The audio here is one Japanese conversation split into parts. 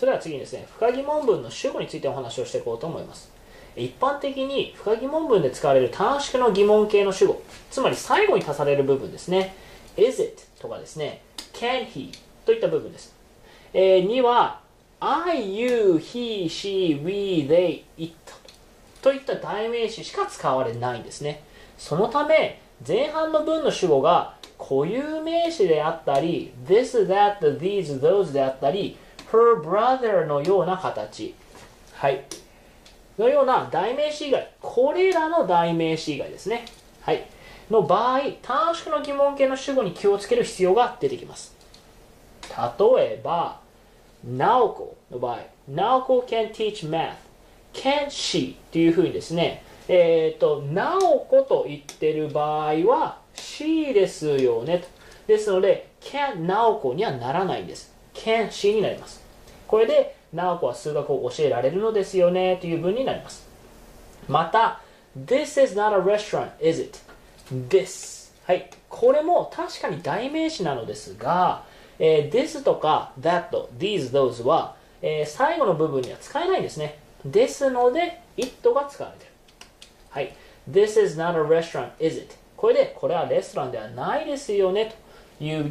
それでは次にですね、不可疑問文の主語についてお話をしていこうと思います。一般的に不可疑問文で使われる短縮の疑問形の主語、つまり最後に足される部分ですね。is it とかですね、can he といった部分です。には、I, you, he, she, we, they, it といった代名詞しか使われないんですね。そのため、前半の文の主語が固有名詞であったり、this, that, these, those であったり、her brother のような形。はい。のような代名詞以外、これらの代名詞以外ですね。はい。の場合、短縮の疑問形の主語に気をつける必要が出てきます。例えば、Naoko の場合、Naoko can teach math. Can she? というふうにですね、Naoko と言ってる場合は、she ですよねと。ですので、can Naoko にはならないんです。can she になります。これで、Naoko は数学を教えられるのですよねという文になります。また、This is not a restaurant, is it? This。はい。これも確かに代名詞なのですが、this とか that, these, those は、最後の部分には使えないんですね。ですので、it が使われている。はい。This is not a restaurant, is it? これで、これはレストランではないですよねという、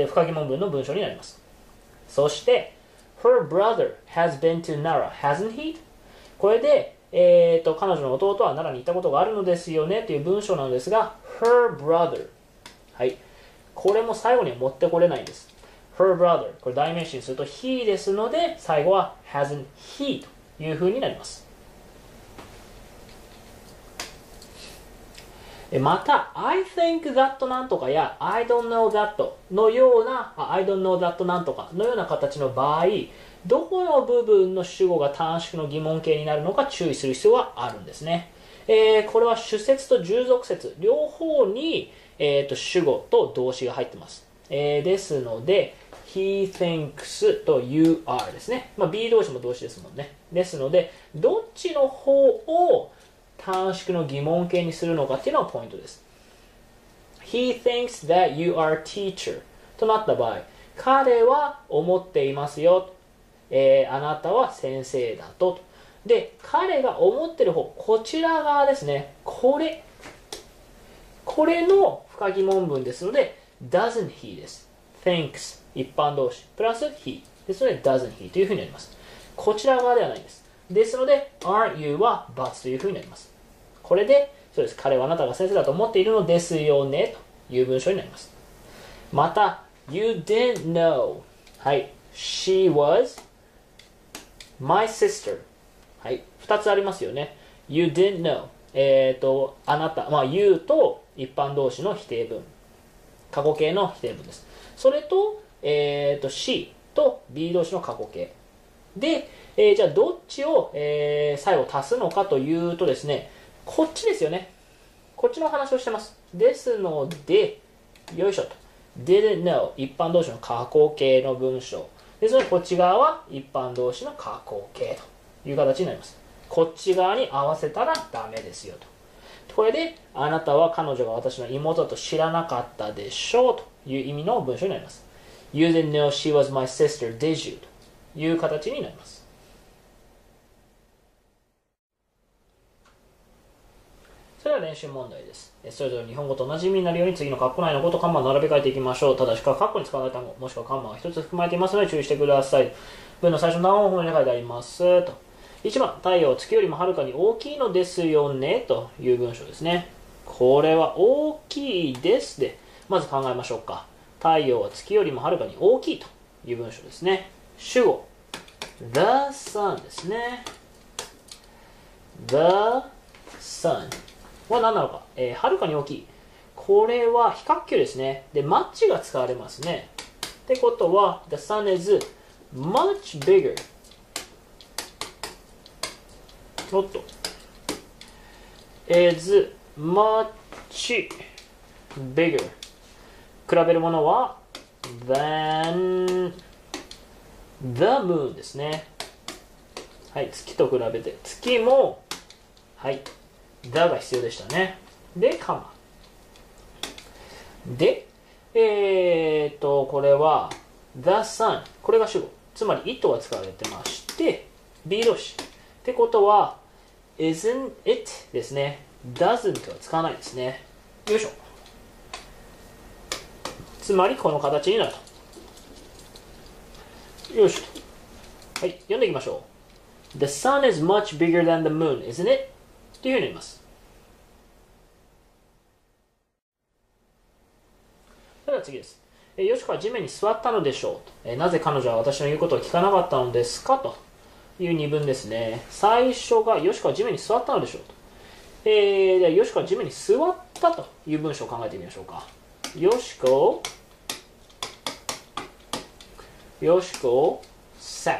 不可疑問文の文章になります。そして、Her brother has been to Nara, hasn't he? これで、彼女の弟は奈良に行ったことがあるのですよねという文章なのですが、Her brother。はい。これも最後には持ってこれないんです。Her brother。これ代名詞にすると he ですので、最後は hasn't he という風になります。また、I think that なんとかや I don't know that のような、I don't know that なんとかのような形の場合、どこの部分の主語が短縮の疑問形になるのか注意する必要はあるんですね。これは主節と従属節、両方に、主語と動詞が入ってます。ですので、he thinks と you are ですね。be 動詞も動詞ですもんね。ですので、どっちの方を短縮の疑問形にするのかっていうのがポイントです。He thinks that you are a teacher となった場合、彼は思っていますよ。あなたは先生だと。で、彼が思ってる方、こちら側ですね。これの不可疑問文ですので、doesn't he です。thinks 一般動詞プラス he ですので doesn't he というふうになります。こちら側ではないんです。ですので aren't you は but というふうになります。これでそうです。彼はあなたが先生だと思っているのですよねという文章になります。また you didn't know はい she was my sister はい、2つありますよね。You didn't know あなた、you と一般動詞の否定文過去形の否定文です。それと、she と be 動詞の過去形で、じゃあどっちを、最後足すのかというとですね、こっちですよね。こっちの話をしてます。ですので、よいしょと didn't know 一般動詞の過去形の文章ですので、こっち側は一般動詞の過去形という形になります。こっち側に合わせたらダメですよと。これで、あなたは彼女が私の妹だと知らなかったでしょうという意味の文章になります。You didn't know she was my sister, did you? という形になります。それでは練習問題です。それぞれ日本語と同じ意味になるように次の括弧内の語とカンマを並べ替えていきましょう。ただし、括弧に使われた単語、もしくはカンマが一つ含まれていますので注意してください。文の最初の単語をこのように書いてありますと。1番、太陽は月よりもはるかに大きいのですよねという文章ですね。これは大きいですで、まず考えましょうか。太陽は月よりもはるかに大きいという文章ですね。主語、the sun ですね。the sun は何なのか、はるかに大きい。これは比較級ですね。で、much が使われますね。ってことは、the sun is much bigger。おっと。is much bigger。比べるものは than the moon ですね。はい、月と比べて。月も、はい、the が必要でしたね。で、カマ。で、これは the sun。これが主語。 つまり it が使われてまして、be 動詞。ってことは、isn't it ですね。doesn't は使わないですね。よいしょ。つまりこの形になると。よいしょ。はい、読んでいきましょう。The sun is much bigger than the moon, isn't it? というふうになります。それでは次です。よしこは地面に座ったのでしょうと。なぜ彼女は私の言うことを聞かなかったのですかという二文ですね。最初がよしこは地面に座ったのでしょうと。ではよしこは地面に座ったという文章を考えてみましょうか。よしこ sat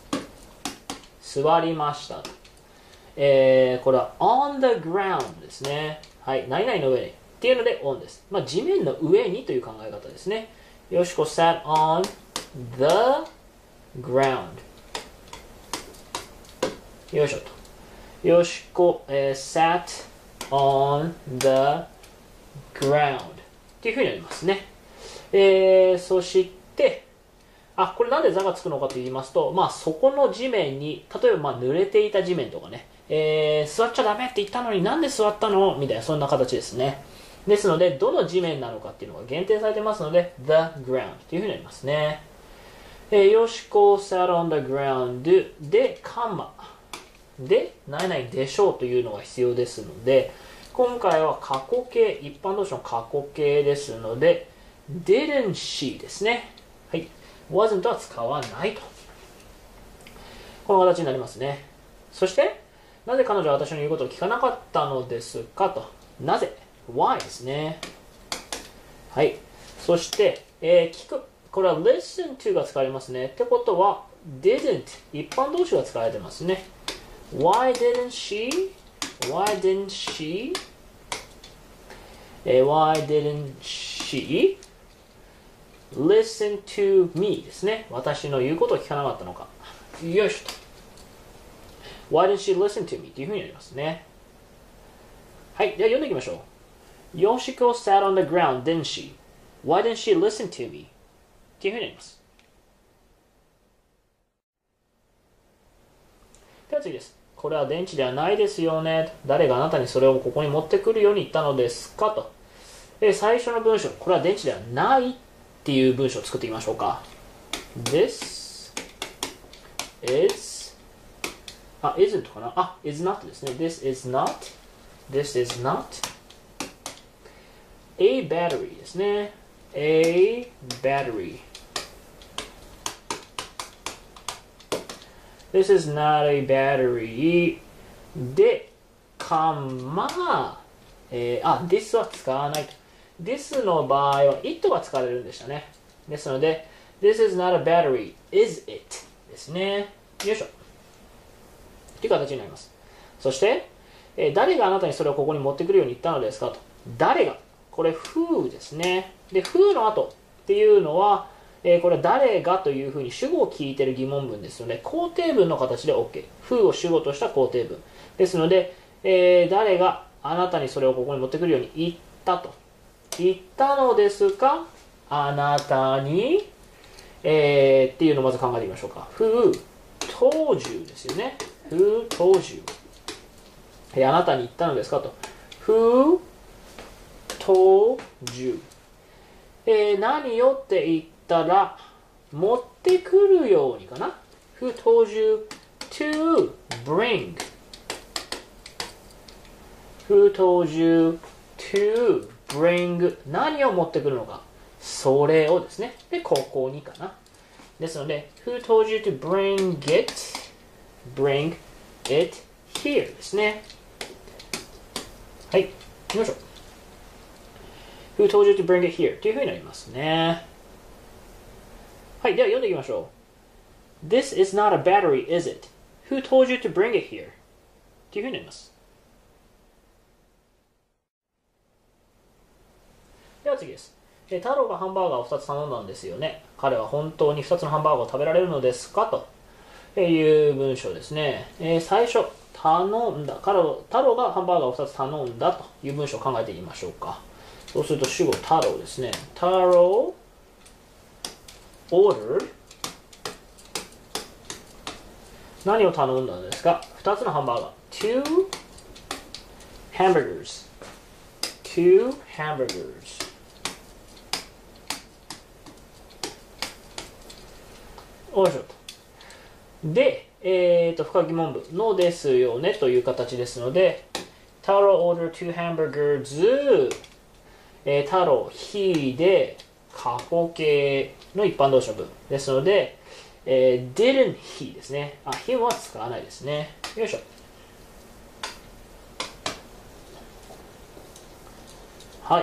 座りましたと。これは on the ground ですね。はい、何々の上にっていうので on です。まあ、地面の上にという考え方ですね。よしこ sat on the ground。よいしょと。よしこ、sat on the ground っていうふうになりますね。そして、これなんで座がつくのかと言いますと、そこの地面に、例えば濡れていた地面とかね、座っちゃダメって言ったのになんで座ったのみたいな、そんな形ですね。ですので、どの地面なのかっていうのが限定されてますので、the ground っていうふうになりますね。よしこ sat on the ground で、カンマ。で、何々でしょうというのが必要ですので、今回は過去形、一般動詞の過去形ですので、didn't she ですね。はい。wasn't は使わないと。この形になりますね。そして、なぜ彼女は私の言うことを聞かなかったのですかと。なぜ ?why ですね。はい。そして、聞く。これは listen to が使われますね。ってことは、didn't 一般動詞が使われてますね。Why didn't she? Why didn't she? Why didn't she listen to me ですね。私の言うことを聞かなかったのか。よいしょと。Why didn't she listen to me? というふうになりますね。はい。では読んでいきましょう。Yoshiko sat on the ground, didn't she? Why didn't she listen to me? というふうになります。では次です。これは電池ではないですよね。誰があなたにそれをここに持ってくるように言ったのですかと。最初の文章、これは電池ではないっていう文章を作ってみましょうか。This is isn't かなis not ですね。This is not a battery ですね。A battery。This is not a battery で、this は使わないと。this の場合は it が使われるんでしたね。ですので、this is not a battery, is it ですね。よいしょ。という形になります。そして、誰があなたにそれをここに持ってくるように言ったのですかと。誰が。これ who ですね。で、who の後っていうのは、これは誰がというふうに主語を聞いている疑問文ですので、肯定文の形で OK。who を主語とした肯定文。ですので、誰があなたにそれをここに持ってくるように言ったと。言ったのですかあなたに、っていうのをまず考えてみましょうか。who told you ですよね。who told you、あなたに言ったのですかと。who told you、何よって言ったら持ってくるようにかな。 Who told you to bring? Who told you to bring? 何を持ってくるのか、それをですね。で、ここにかな。ですので Who told you to bring it here ですね。はい、行きましょう。Who told you to bring it here? というふうになりますね。はい、では読んでいきましょう。This is not a battery, is it? Who told you to bring it here? というふうになります。では次です。太郎がハンバーガーを2つ頼んだんですよね。彼は本当に2つのハンバーガーを食べられるのですかという文章ですね。最初、頼んだ。太郎がハンバーガーを2つ頼んだという文章を考えてみましょうか。そうすると主語太郎ですね。太郎 ordered 何を頼んだんですか？2つのハンバーガー。2 hamburgers。2 hamburgers。よいしょと。で、深疑問文のですよねという形ですので、太郎 order two hamburgers、太郎 he で過去形の一般動詞の文ですので、didn't he ですね。he は使わないですね。よいしょ。はい。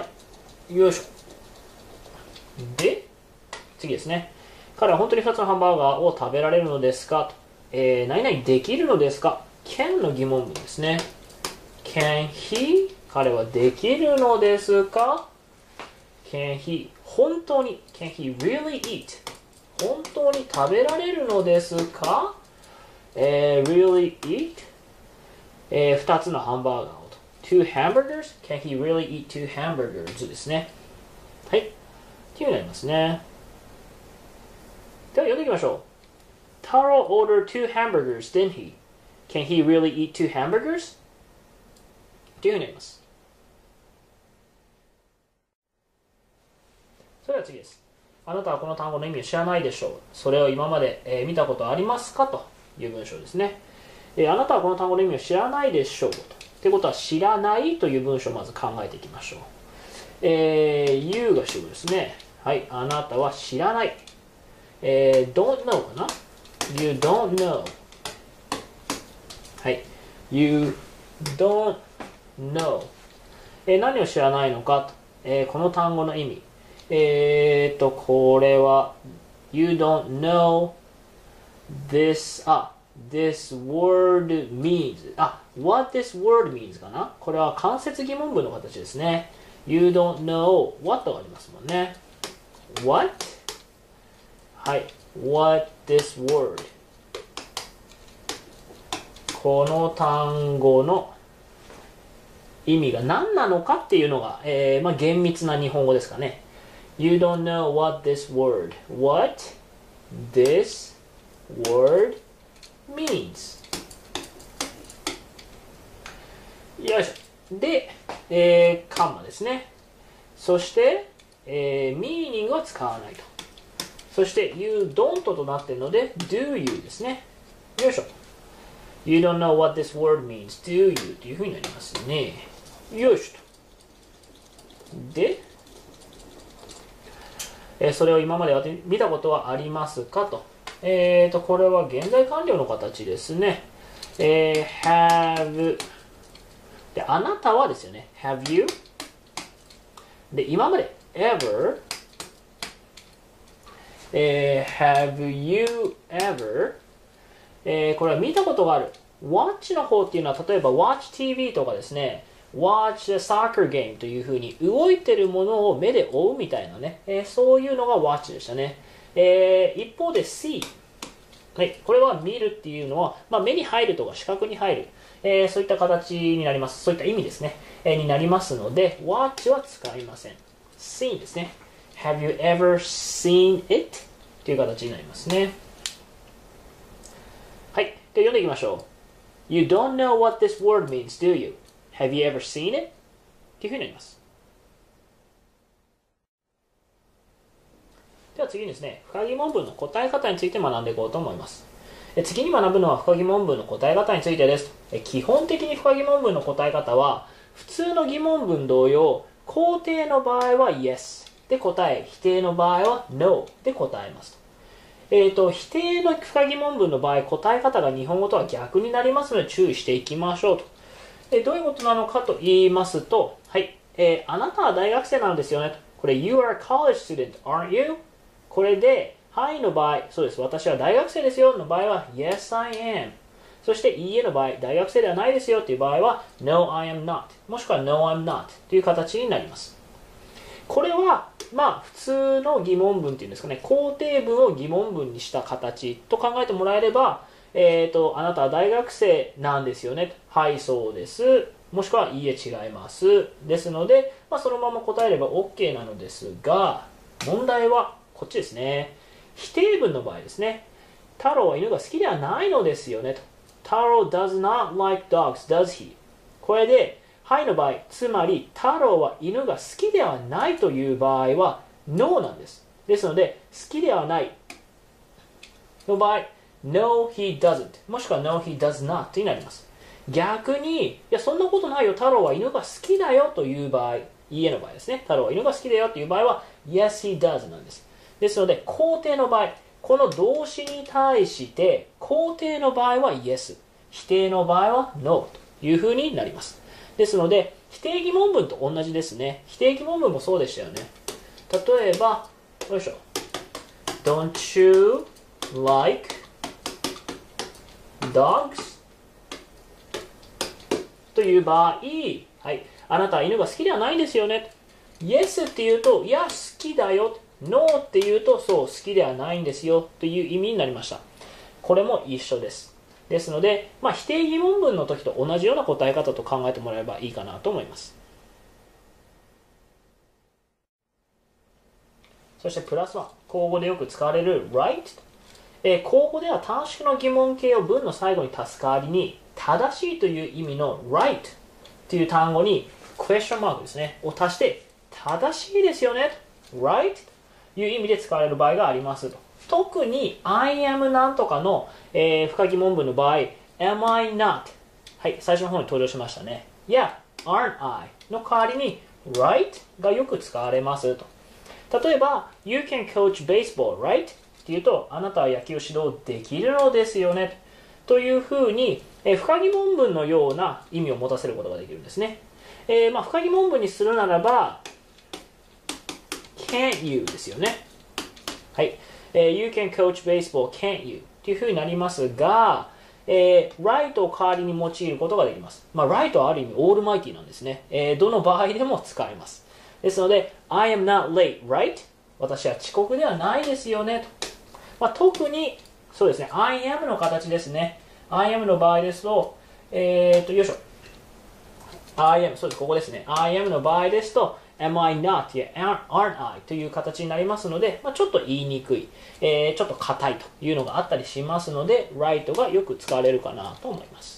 よいしょ。で、次ですね。彼は本当に2つのハンバーガーを食べられるのですかと。何々できるのですか？ can の疑問文ですね。can he 彼はできるのですか？ can he 本当に can he really eat 本当に食べられるのですか？really eat、2つのハンバーガーをと two hamburgers can he really eat two hamburgers ですね。はいっていうのになりますね。では読んでいきましょう。Taro ordered two hamburgers, didn't he? Can he really eat two hamburgers? というふうになります。それでは次です。あなたはこの単語の意味を知らないでしょう。それを今まで、見たことありますかという文章ですね。あなたはこの単語の意味を知らないでしょうと。ということは知らないという文章をまず考えていきましょう。you が主語ですね。はい。あなたは知らない。don't know かな？ You don't know。 はい。You don't know。何を知らないのかと、この単語の意味。これは You don't know this word means what this word means かな。これは間接疑問文の形ですね。You don't know what がありますもんね。What？ はい。What this word。 この単語の意味が何なのかっていうのが、厳密な日本語ですかね。You don't know what this word means。 よいしょ。で、カンマですね。そして、meaning は使わないと。そして you don't となっているので do you ですね。よいしょ。You don't know what this word means, do you? というふうになりますね。よいしょと。で、それを今まで見たことはありますかと。これは現在完了の形ですね。have。で、あなたはですよね。have you。で、今まで ever。have you ever。これは見たことがある。watch の方っていうのは、例えば watch TV とかですね。watch the soccer game というふうに動いてるものを目で追うみたいなね、そういうのが watch でしたね。一方で see、はい、これは見るっていうのは、目に入るとか視覚に入る、そういった形になります。そういった意味ですね、になりますので watch は使いません。seen ですね。 Have you ever seen it? という形になりますね。はい、で読んでいきましょう。 You don't know what this word means, do you?Have you ever seen it? っていうふうになります。では次にですね、深疑問文の答え方について学んでいこうと思います。次に学ぶのは深疑問文の答え方についてです。基本的に深疑問文の答え方は、普通の疑問文同様、肯定の場合は yes で答え、否定の場合は no で答えますと。否定の深疑問文の場合、答え方が日本語とは逆になりますので注意していきましょうと。どういうことなのかと言いますと、はい、あなたは大学生なのですよねと。これ、You are a college student, aren't you? これで、はいの場合、そうです、私は大学生ですよの場合は、Yes, I am。そして、いいえの場合、大学生ではないですよという場合は、No, I am not。もしくは No, I'm not という形になります。これは、普通の疑問文っていうんですかね、肯定文を疑問文にした形と考えてもらえれば、あなたは大学生なんですよね。はい、そうです。もしくは、いいえ、違います。ですので、そのまま答えれば OK なのですが、問題はこっちですね。否定文の場合ですね。 太郎は犬が好きではないのですよねと。太郎 does not like dogs, does he? これで、はいの場合、つまり太郎は犬が好きではないという場合は No なんです。ですので、好きではないの場合、No, he doesn't もしくは No, he does not になります。逆に、いや、そんなことないよ、太郎は犬が好きだよという場合、いいえの場合ですね。太郎は犬が好きだよという場合は Yes, he does なんです。ですので、肯定の場合、この動詞に対して肯定の場合は Yes、否定の場合は No というふうになります。ですので、否定疑問文と同じですね。否定疑問文もそうでしたよね。例えば、よいしょ。Don't you like dogs? という場合、はい、あなたは犬が好きではないですよね。Yes って言うと、いや、好きだよ。No って言うと、そう、好きではないんですよという意味になりました。これも一緒です。ですので、否定疑問文の時と同じような答え方と考えてもらえばいいかなと思います。そしてプラス1、口語でよく使われる right。口語では短縮の疑問形を文の最後に足す代わりに、正しいという意味の right という単語にクエスチョンマークですね、を足して、正しいですよね、right という意味で使われる場合がありますと。特に I am なんとかの、不可疑問文の場合 Am I not、 はい、最初の方に登場しましたね。Yeah, aren't I の代わりに right がよく使われますと。例えば You can coach baseball, right? っていうと、あなたは野球を指導できるのですよねというふうに、不可疑問文のような意味を持たせることができるんですね。不可疑問文にするならば Can't you ですよね。はい。You can coach baseball, can't you? というふうになりますが、right を代わりに用いることができます。right はある意味オールマイティなんですね。どの場合でも使えます。ですので、I am not late, right? 私は遅刻ではないですよねと。特に、そうですね、I am の形ですね。I am の場合ですと、よいしょ。I am、そうです、ここですね。I am の場合ですと、Am I not? や Aren't I? という形になりますので、ちょっと言いにくい、ちょっと硬いというのがあったりしますので、right がよく使われるかなと思います。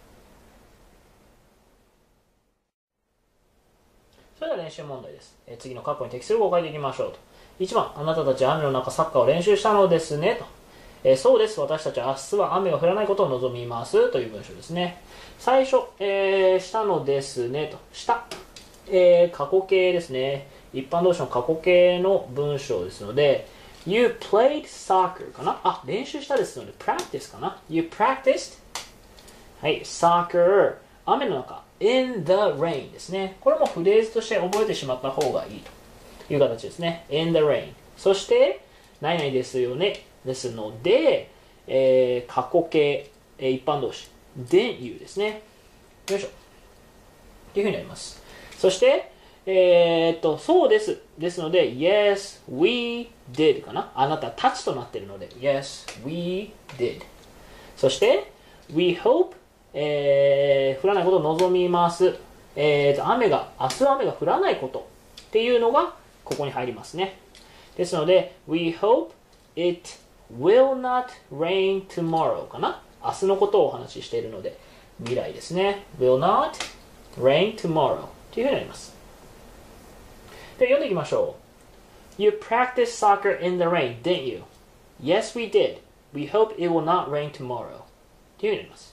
それでは練習問題です。次の括弧に適する語を書いていきましょうと。1番、あなたたち雨の中サッカーを練習したのですねと。そうです、私たちは明日は雨が降らないことを望みますという文章ですね。最初、したのですねと。した。過去形ですね。一般動詞の過去形の文章ですので、You played soccer かな。練習したですので、practice かな。You practiced はい、soccer 雨の中 in the rain ですね。これもフレーズとして覚えてしまった方がいいという形ですね。in the rain そして、何々ですよね。ですので、過去形、一般動詞 didn't you ですね。よいしょ。というふうになります。そして、そうです。ですので、Yes, we did かな。あなたたちとなっているので、Yes, we did。そして、We hope、降らないことを望みます。明日は雨が降らないことっていうのがここに入りますね。ですので、We hope it will not rain tomorrow かな。明日のことをお話ししているので、未来ですね。will not rain tomorrow。というふうになります。で、読んでいきましょう。You practiced soccer in the rain, didn't you? Yes, we did. We hope it will not rain tomorrow. というふうになります。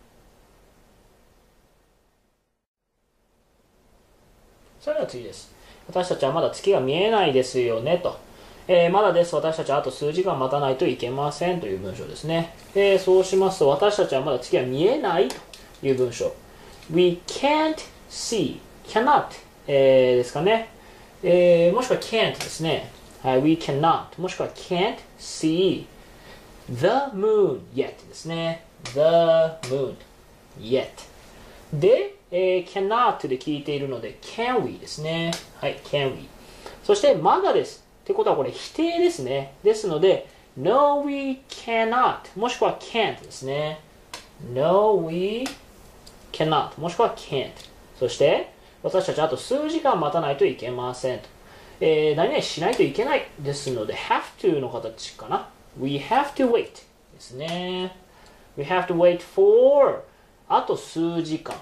それでは次です。私たちはまだ月が見えないですよねと。まだです。私たちはあと数時間待たないといけませんという文章ですね。そうしますと、私たちはまだ月が見えないという文章。We can't see.cannot、ですかね、もしくは can't ですね、はい、we cannot もしくは can't see the moon yet ですね。 the moon yet で、cannot で聞いているので can we ですね。はい、can we そしてまだですってことはこれ否定ですね。ですので no we cannot もしくは can't ですね。 no we cannot もしくは can't そして私たちはあと数時間待たないといけませんと。何々しないといけないですので have to の形かな。 We have to wait ですね。We have to wait for あと数時間。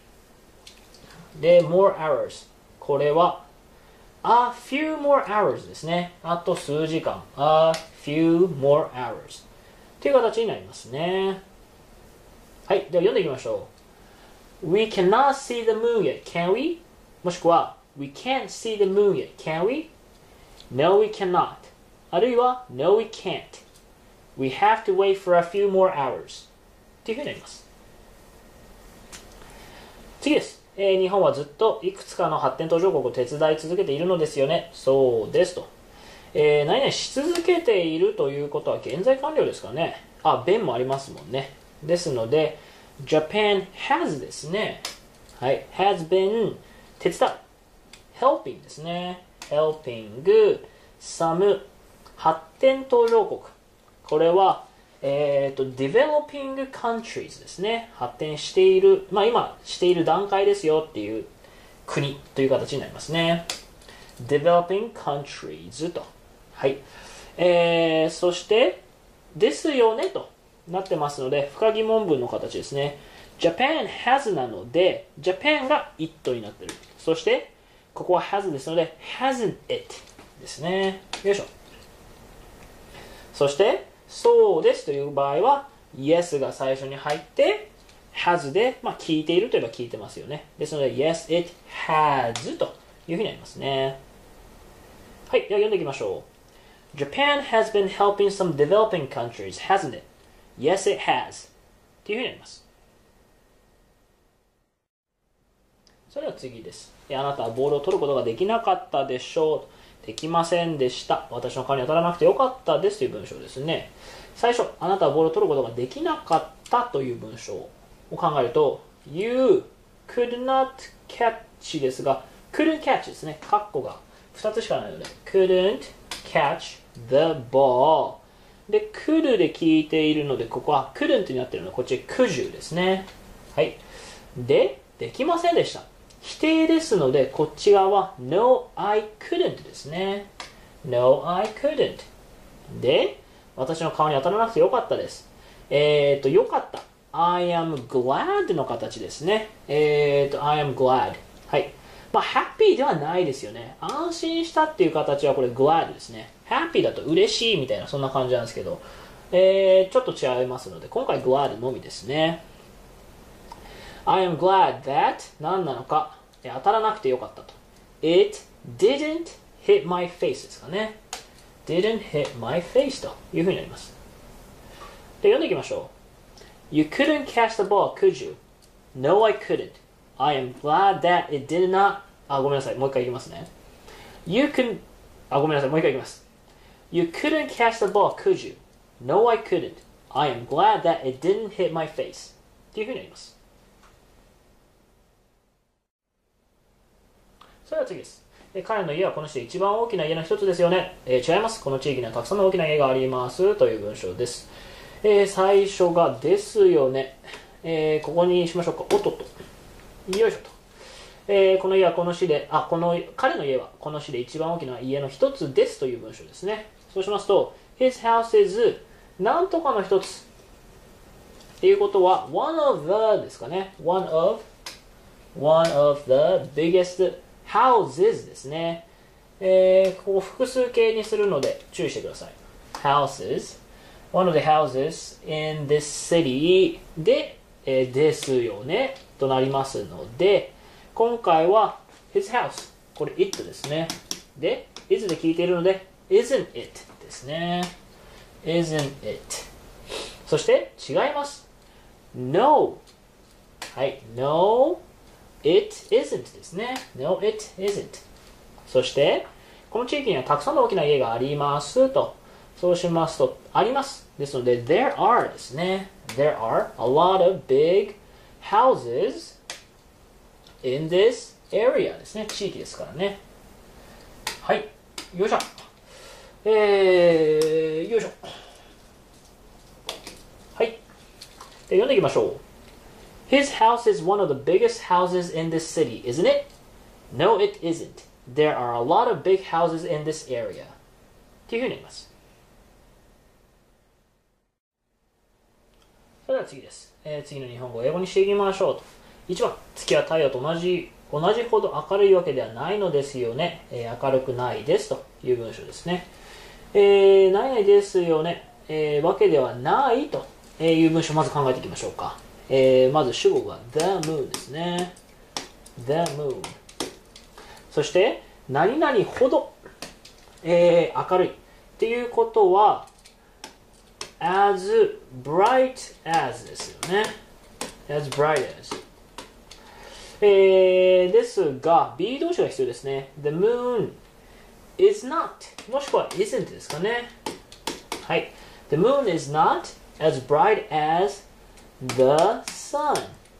で、more hours。これは a few more hours ですね。あと数時間。a few more hours。という形になりますね。はい。では読んでいきましょう。We cannot see the moon yet, can we? もしくは We can't see the moon yet, can we? No, we cannot. あるいは No, we can't. We have to wait for a few more hours. というふうになります。次です。日本はずっといくつかの発展途上国を手伝い続けているのですよね。そうですと。何々し続けているということは現在完了ですかね。been もありますもんね。ですので、Japan has ですね。はい。has been 手伝う。helping ですね。helping some 発展途上国。これは、developing countries ですね。発展している、今している段階ですよっていう国という形になりますね。developing countries と。はい。そして、ですよねとなってますので、不可疑問文の形ですね。Japan has なので、Japan が it になっている。そして、ここは has ですので、hasn't it ですね。よいしょ。そして、そうですという場合は、yes が最初に入って、has で、聞いているといえば聞いてますよね。ですので、yes, it has というふうになりますね。はい、では読んでいきましょう。Japan has been helping some developing countries, hasn't it? Yes, it has. というふうになります。それでは次です。あなたはボールを取ることができなかったでしょう。できませんでした。私の顔に当たらなくてよかったですという文章ですね。最初、あなたはボールを取ることができなかったという文章を考えると、You could not catch ですが、couldn't catch ですね。カッコが2つしかないので、couldn't catch the ball。で、could で聞いているので、ここは couldn't になっているので、こっち could ですね。はい。で、できませんでした。否定ですので、こっち側は No, I couldn't ですね。No, I couldn't。で、私の顔に当たらなくてよかったです。よかった。I am glad の形ですね。I am glad。はい。happy ではないですよね。安心したっていう形はこれ glad ですね。happy だと嬉しいみたいなそんな感じなんですけど、ちょっと違いますので、今回 glad のみですね。I am glad that 何なのか当たらなくてよかったと。It didn't hit my face ですかね。didn't hit my face というふうになります。で、読んでいきましょう。You couldn't catch the ball, could you? No, I couldn't. I am glad that it did not... ごめんなさい。もう一回いきますね。You couldn't... ごめんなさい。もう一回いきます。You couldn't catch the ball, could you? No, I couldn't. I am glad that it didn't hit my face. というふうになります。それでは次です。彼の家はこの市で一番大きな家の一つですよね。違います。この地域にはたくさんの大きな家がありますという文章です。最初がですよね。ここにしましょうか。おっとっと。よいしょと。この家はこの市で、彼の家はこの市で一番大きな家の一つですという文章ですね。そうしますと、His house is なんとかの一つ。っていうことは、one of the ですかね。one of the biggest houses ですね。ここ複数形にするので注意してください。houses one of the houses in this city で、ですよねとなりますので、今回は his house これ it ですね。で is で聞いているので isn't it ですね。isn't it そして違います。 no はい no It isn't ですね。No, it isn't. そして、この地域にはたくさんの大きな家がありますと。そうしますと、あります。ですので、there are ですね。There are a lot of big houses in this area ですね。地域ですからね。はい。よいしょ。よいしょ。はい。で、読んでいきましょう。His house is one of the biggest houses in this city, isn't it? No, it isn't. There are a lot of big houses in this area. っていうふうになります。 それでは次です。次の日本語を英語にしていきましょうと。1番、月は太陽と同じほど明るいわけではないのですよね。明るくないですという文章ですね。何々ですよね。わけではないという文章をまず考えていきましょうか。まず主語が the moon ですね。the moon。そして、何々ほど、明るいっていうことは as bright as ですよね。as bright as。ですが、B 動詞が必要ですね。The moon is not もしくは isn't ですかね。はい。The moon is not as bright as the sun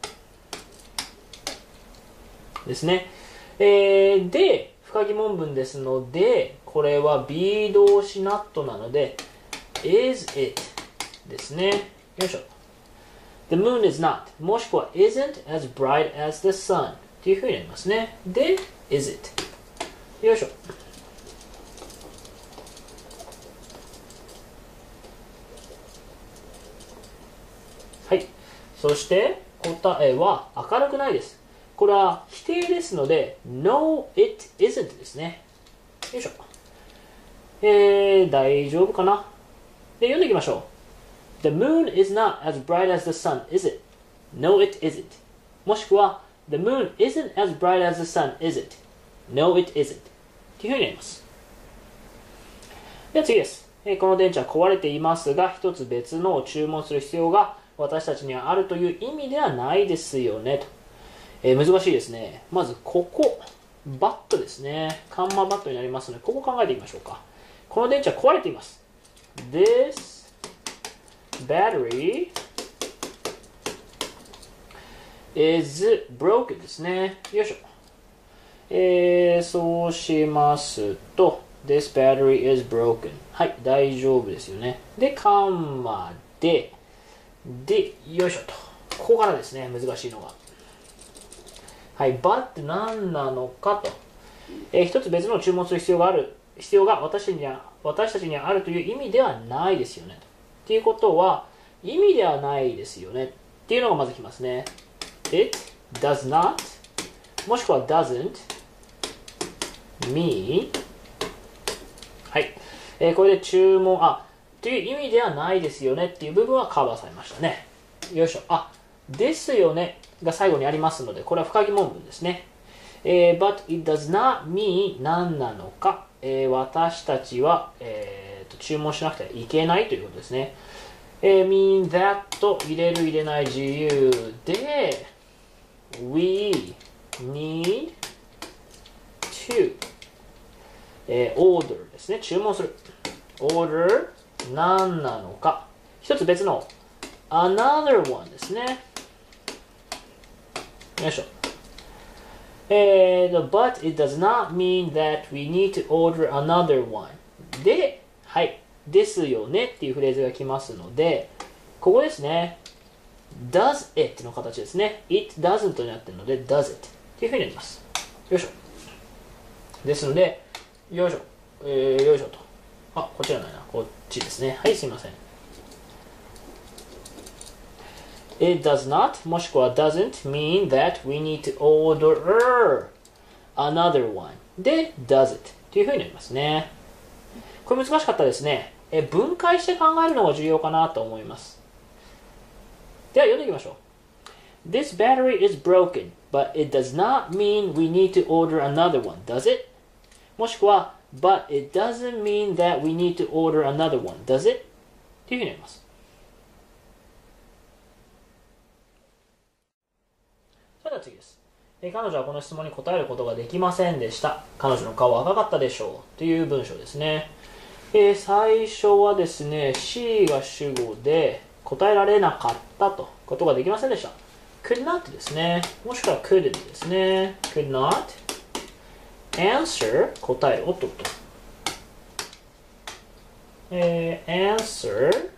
ですね。で、不可疑問文ですので、これは B 動詞 not なので、is it ですね。よいしょ。The moon is not もしくは isn't as bright as the sun っていうふうになりますね。で、is it よいしょ。はい。そして答えは明るくないです。これは否定ですので No, it isn't ですね。よいしょ。大丈夫かな。で、読んでいきましょう。The moon is not as bright as the sun, is it? No, it isn't. もしくは The moon isn't as bright as the sun, is it? No, it isn't. っていうふうになります。では次です。この電池は壊れていますが、一つ別のを注文する必要が私たちにはあるという意味ではないですよねと。難しいですね。まずここ、バットですね。カンマバットになりますので、ここ考えてみましょうか。この電池は壊れています。This battery is broken ですね。よいしょ。そうしますと、This battery is broken。はい、大丈夫ですよね。で、カンマで、よいしょと。ここからですね、難しいのが。はい、but って何なのかと。一つ別のを注文する必要が私たちにはあるという意味ではないですよね。っていうことは、意味ではないですよね。っていうのがまずきますね。It does not もしくは doesn't mean はい。これで注文、という意味ではないですよねっていう部分はカバーされましたね。よいしょ。ですよねが最後にありますので、これは不可疑問文ですね。but it does not mean 何なのか、私たちは、注文しなくてはいけないということですね。mean that 入れる入れない自由で we need to、order ですね。注文する。order 何なのか。一つ別の another one ですね。よいしょ。but it does not mean that we need to order another one. で、はい。ですよねっていうフレーズが来ますので、ここですね。does it の形ですね。it doesn't になっているので does it っていうふうになります。よいしょ。ですので、よいしょ。よいしょと。こっちじゃないな。こっちですね。はい、すいません。It does not もしくは doesn't mean that we need to order another one で does it というふうになりますね。これ難しかったですね。分解して考えるのが重要かなと思います。では読んでいきましょう。This battery is broken, but it does not mean we need to order another one, does it? もしくは But it doesn't mean that we need to order another one, does it? というふうになります。それでは次です。彼女はこの質問に答えることができませんでした。彼女の顔は赤かったでしょう。という文章ですね。最初はですね、C が主語で答えられなかったとことができませんでした。could not ですね。もしくは couldn't ですね。could not answer 答えをと。answer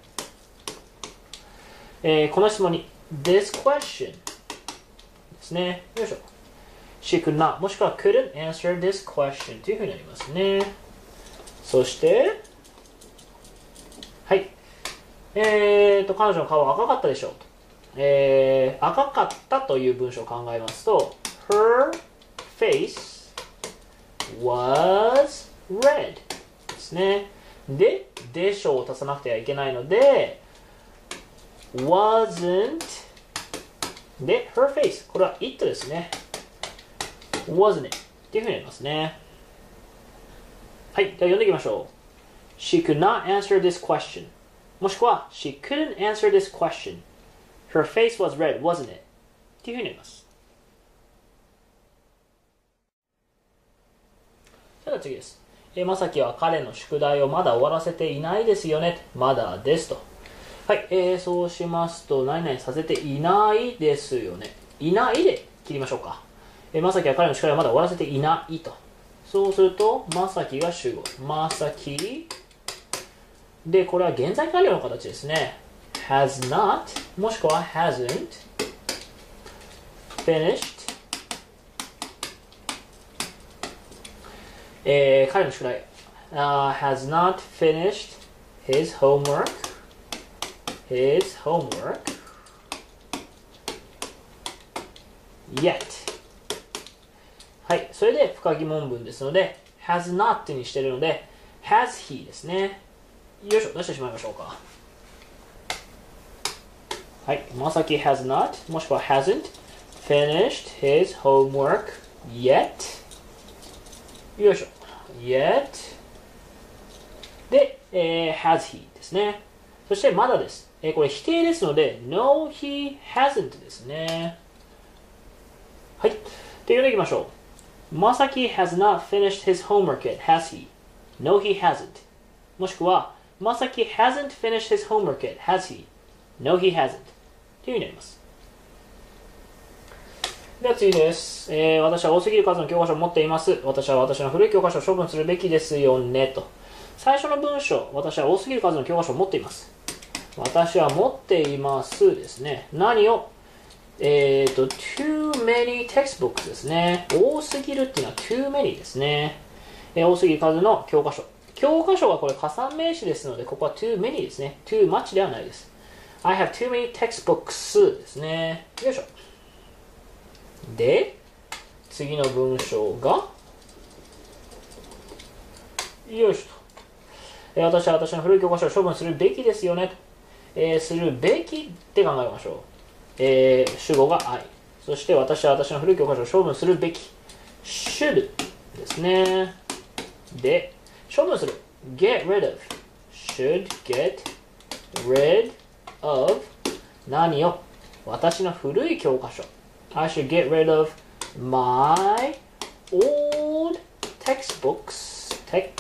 この質問に this question ですね。よいしょ。She could not もしくは couldn't answer this question というふうになりますね。そして、はい。 彼女の顔は赤かったでしょうと。赤かったという文章を考えますと、Her face was red ですね。で、でしょうを足さなくてはいけないので、wasn't で、her face これは it ですね。wasn't it っていうふうになりますね。はい、では読んでいきましょう。She could not answer this question もしくは She couldn't answer this question Her face was red, wasn't it? っていうふうになります。では次です。まさきは彼の宿題をまだ終わらせていないですよね。まだですと。はい、そうしますと、何々させていないですよね。いないで切りましょうか。まさきは彼の宿題をまだ終わらせていないと。そうすると、まさきが主語。まさき。で、これは現在完了の形ですね。has not もしくは hasn't finished、彼の宿題、has not finished his homework yet はい、それで不可疑問文ですので has not にしているので has he ですね。よいしょ、出してしまいましょうか。はい、まさき has not もしくは hasn't finished his homework yet よいしょ yet で、has he ですね。そしてまだです。これ否定ですので no he hasn't ですね。はい、で読んでいきましょう。まさき has not finished his homework yet has he no he hasn't もしくはまさき hasn't finished his homework yet has he no he hasn'tというふうになります。では次です。私は多すぎる数の教科書を持っています。私は私の古い教科書を処分するべきですよねと。最初の文章、私は多すぎる数の教科書を持っています。私は持っていますですね。何をtoo many textbooks ですね。多すぎるっていうのは too many ですね。多すぎる数の教科書。教科書はこれ加算名詞ですので、ここは too many ですね。too much ではないです。I have too many textbooks ですね。よいしょ。で、次の文章が、よいしょと。私は私の古い教科書を処分するべきですよねと。するべきって考えましょう。主語が I。そして私は私の古い教科書を処分するべき。should ですね。で、処分する。get rid of。should get rid of 何を私の古い教科書 I should get rid of my old textbooks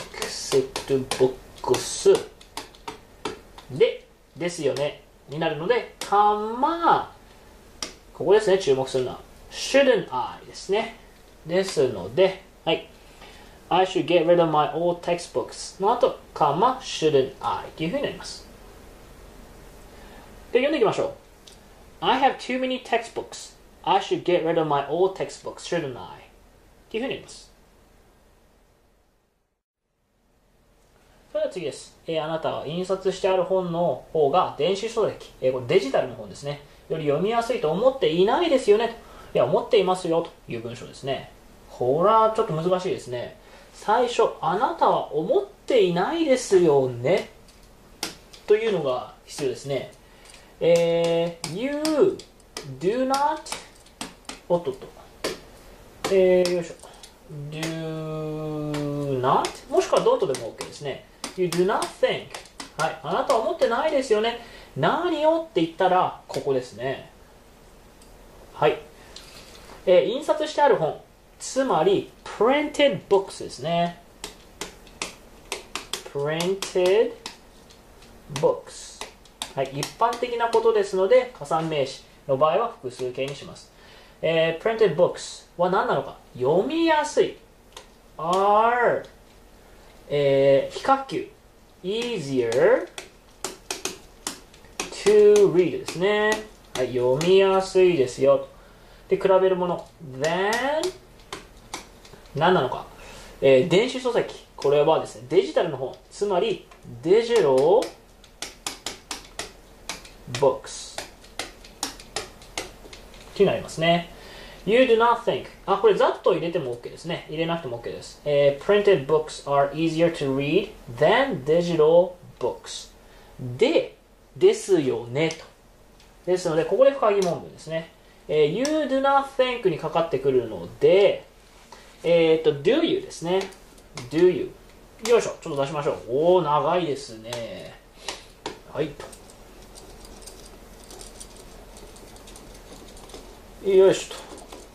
ですよねになるのでここですね、注目するのは shouldn't I ですね。ですので、はい、I should get rid of my old textbooks の後、shouldn't I というふうになります。で、読んでいきましょう。I have too many textbooks. I should get rid of my old textbooks, shouldn't I? っていうふうになります。それでは次です。あなたは印刷してある本の方が電子書籍、これデジタルの本ですね。より読みやすいと思っていないですよねと。いや、思っていますよという文章ですね。これはちょっと難しいですね。最初、あなたは思っていないですよねというのが必要ですね。You do not おっとっと。よいしょ。do not もしくは don't でも OK ですね。You do not think はい。あなたは思ってないですよね。何をって言ったら、ここですね。はい。印刷してある本。つまり、printed books ですね。printed booksはい、一般的なことですので加算名詞の場合は複数形にします。printed books は何なのか、読みやすい are、比較級 easier to read ですね、はい、読みやすいですよで、比べるもの than 何なのか、電子書籍、これはですねデジタルの本、つまりデジタル books ってなりますね。You do not think これざっと入れても OK ですね。入れなくても OK です。Printed books are easier to read than digital books ですよねと。ですのでここで不可疑問文ですね。You do not think にかかってくるのでdo you ですね。do you よいしょ、ちょっと出しましょう。おお、長いですね。はいと。よいしょ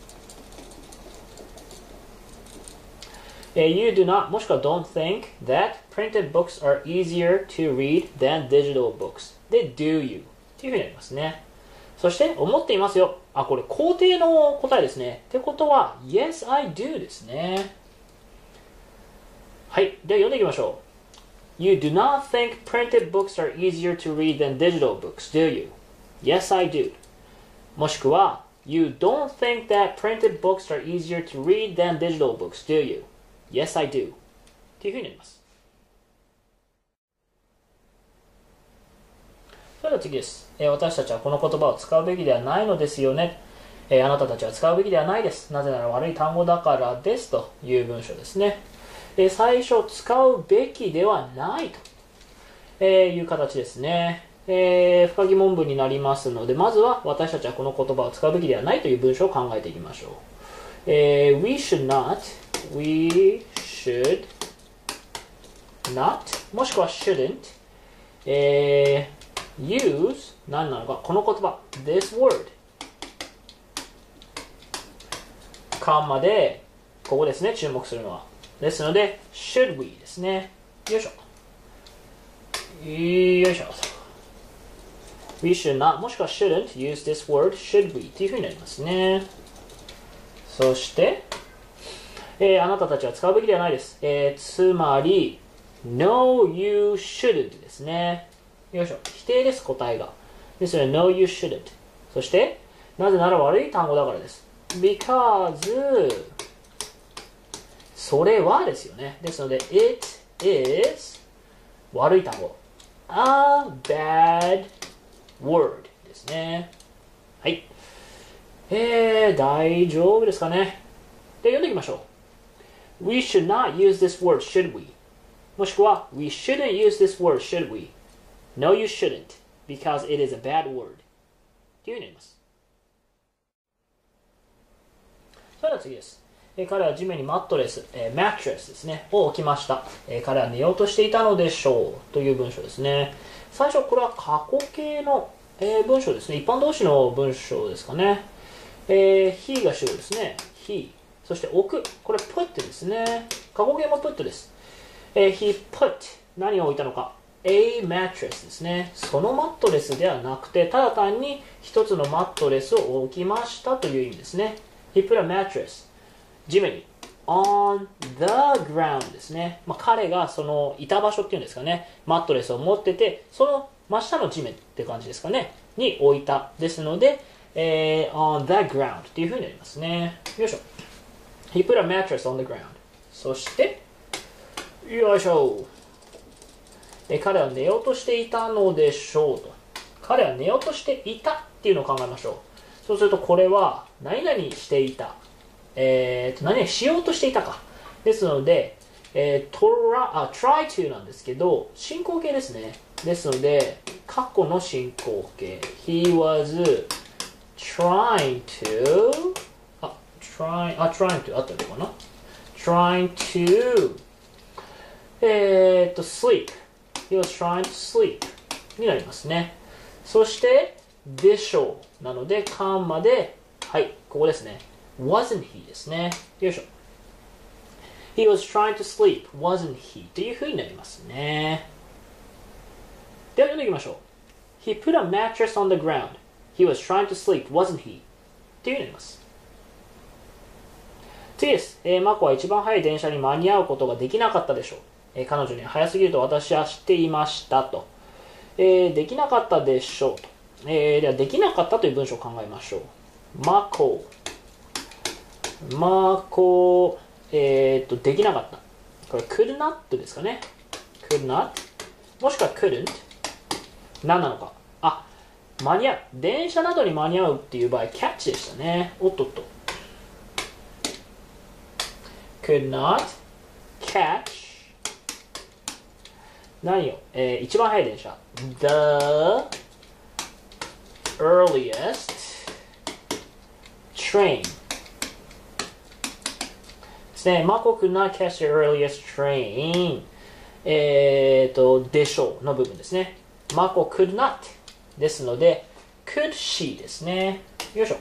と。You do not もしくは don't think that printed books are easier to read than digital books で do you っていうふうになりますね。そして思っていますよ。これ肯定の答えですね。ってことは Yes, I do ですね。はい。では読んでいきましょう。You do not think printed books are easier to read than digital books, do you? Yes, I do. もしくは You don't think that printed books are easier to read than digital books, do you? Yes, I do. っていうふうになります。それでは次です。私たちはこの言葉を使うべきではないのですよね。あなたたちは使うべきではないです。なぜなら悪い単語だからですという文章ですね。最初、使うべきではないという形ですね。不可疑問文になりますので、まずは私たちはこの言葉を使うべきではないという文章を考えていきましょう。We should not, we should not もしくは shouldn't、use 何なのか、この言葉 this word カンマでここですね、注目するのはですので should we ですね。よいしょよいしょ。 We should not もしくは shouldn't use this word should we というふうになりますね。そして、あなたたちは使うべきではないです。つまり No, you shouldn't ですね。よいしょ。否定です、答えが。ですので No, you shouldn't。そしてなぜなら悪い単語だからです。Because それはですよね。ですので It is 悪い単語 A bad word ですね。はい。大丈夫ですかね。で、読んでいきましょう。We should not use this word, should we? もしくは We shouldn't use this word, should we? No, you shouldn't, because it is a bad word. というふうになります。それでは次です。彼は地面にマットレス、マットレスですね、を置きました。彼は寝ようとしていたのでしょうという文章ですね。最初、これは過去形の、文章ですね。一般動詞の文章ですかね。he が主語ですね。he。そして置く。これ put ですね。過去形も put です。he put 何を置いたのか。a mattress ですね。そのマットレスではなくて、ただ単に一つのマットレスを置きましたという意味ですね。he put a mattress 地面に on the ground ですね。彼がそのいた場所っていうんですかね。マットレスを持ってて、その真下の地面って感じですかね。に置いた。ですので、on the ground っていう風になりますね。よいしょ。he put a mattress on the ground そして、よいしょ。彼は寝ようとしていたのでしょうと。彼は寝ようとしていたっていうのを考えましょう。そうするとこれは何々していた。何々しようとしていたか。ですので、try to なんですけど、進行形ですね。ですので、過去の進行形。He was trying to trying to あったのかな trying to sleep he was trying to sleep になりますね。そしてでしょうなのでカンマではいここですね wasn't he ですね。よいしょ he was trying to sleep wasn't he というふうになりますね。では読んでいきましょう。 he put a mattress on the ground he was trying to sleep wasn't he というふうになります。次です。マコは一番早い電車に間に合うことができなかったでしょう。彼女に早すぎると私は知っていましたと。できなかったでしょうと。では、できなかったという文章を考えましょう。マコ、できなかった。これ、could not ですかね。could not もしくは couldn't 何なのか。 間に合う。電車などに間に合うっていう場合、catch でしたね。おっとっと。could not catch 何よ、一番早い電車 the earliest train ですね。マコ could not catch the earliest train でしょうの部分ですね。マコ could not ですので could she ですね。よいしょ。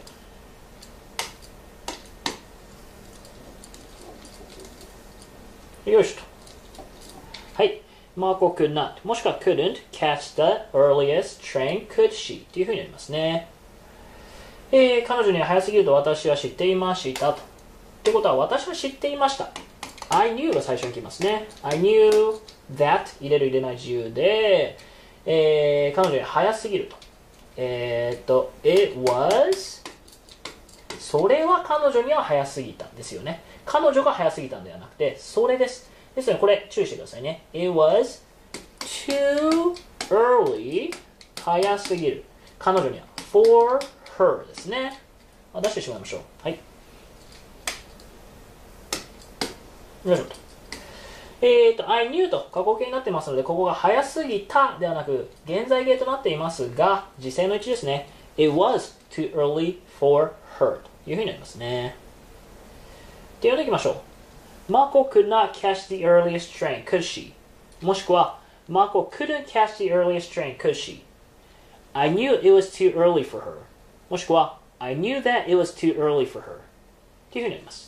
よいしょと。はい。マーコ could not もしくは couldn't catch the earliest train could she っていうふうになりますね。彼女には早すぎると私は知っていましたと。ってことは私は知っていました。I knew が最初に来ますね。I knew that 入れる入れない自由で、彼女には早すぎると。it was それは彼女には早すぎたですよね。彼女が早すぎたんではなくて、それです。ですので、これ注意してくださいね。It was too early 早すぎる。彼女には for her ですね。出してしまいましょう。はい。よいしょと。I knew と過去形になってますので、ここが早すぎたではなく、現在形となっていますが、時制の1ですね。It was too early for her というふうになりますね。で、読んでいきましょう。Marco could not catch the earliest train, could she? もしくは、Marco couldn't catch the earliest train, could she? I knew it was too early for her. もしくは、I knew that it was too early for her. というふうになります。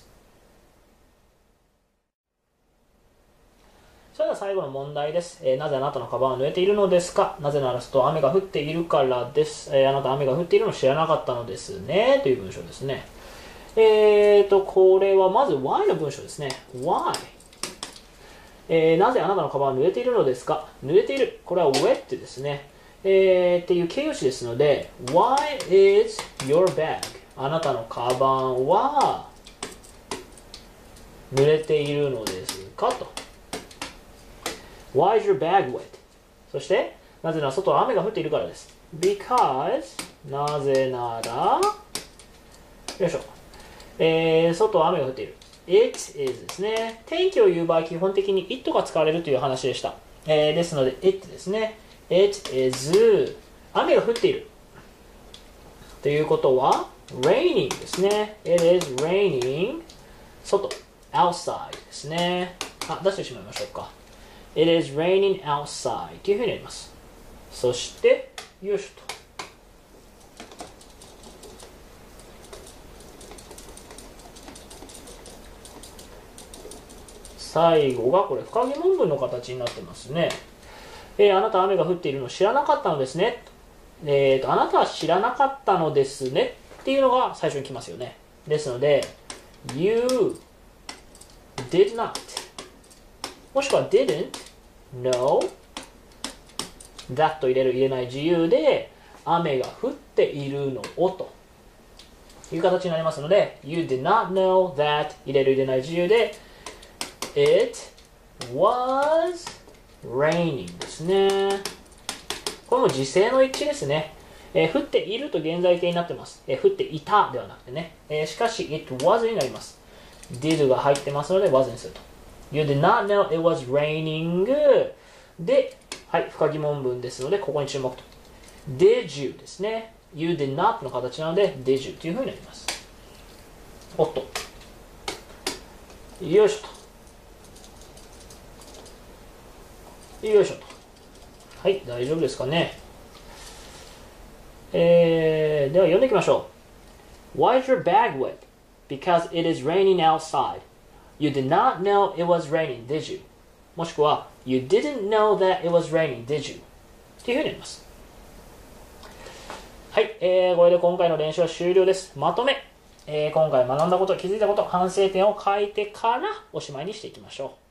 それでは最後の問題です。なぜあなたのカバンは濡れているのですか？なぜならすと雨が降っているからです。あなた雨が降っているのを知らなかったのですね。という文章ですね。これはまず why の文章ですね。why、なぜあなたのカバンは濡れているのですか？濡れている。これは wet ですね。っていう形容詞ですので why is your bag? あなたのカバンは濡れているのですかと。Why is your bag wet? そして、なぜなら外は雨が降っているからです。Because なぜならよいしょ。外は雨が降っている。It is ですね。天気を言う場合、基本的に it が使われるという話でした。ですので、it ですね。It is 雨が降っている。ということは、raining ですね。It is raining 外、outside ですね。出してしまいましょうか。It is raining outside というふうになります。そして、よいしょと。最後がこれ、不可疑問文の形になってますね。あなたは雨が降っているのを知らなかったのですね。あなたは知らなかったのですね。っていうのが最初に来ますよね。ですので、You did not もしくは didn't know that と入れる入れない自由で雨が降っているのをという形になりますので You did not know that 入れる入れない自由で It was raining ですね。これも時制の一致ですね。降っていると現在形になってます。降っていたではなくてね。しかし It was になります。did が入ってますので was にすると。You did not know it was raining で、はい、不可疑問文ですので、ここに注目と。Did you ですね。You did not の形なので、did you というふうになります。おっと。よいしょと。よいしょと。はい、大丈夫ですかね。では読んでいきましょう。Why is your bag wet? Because it is raining outside.You did not know it was raining, did you? もしくは You didn't know that it was raining, did you? というふうになります。はい、これで今回の練習は終了です。まとめ、今回学んだこと、気づいたこと、反省点を書いてからおしまいにしていきましょう。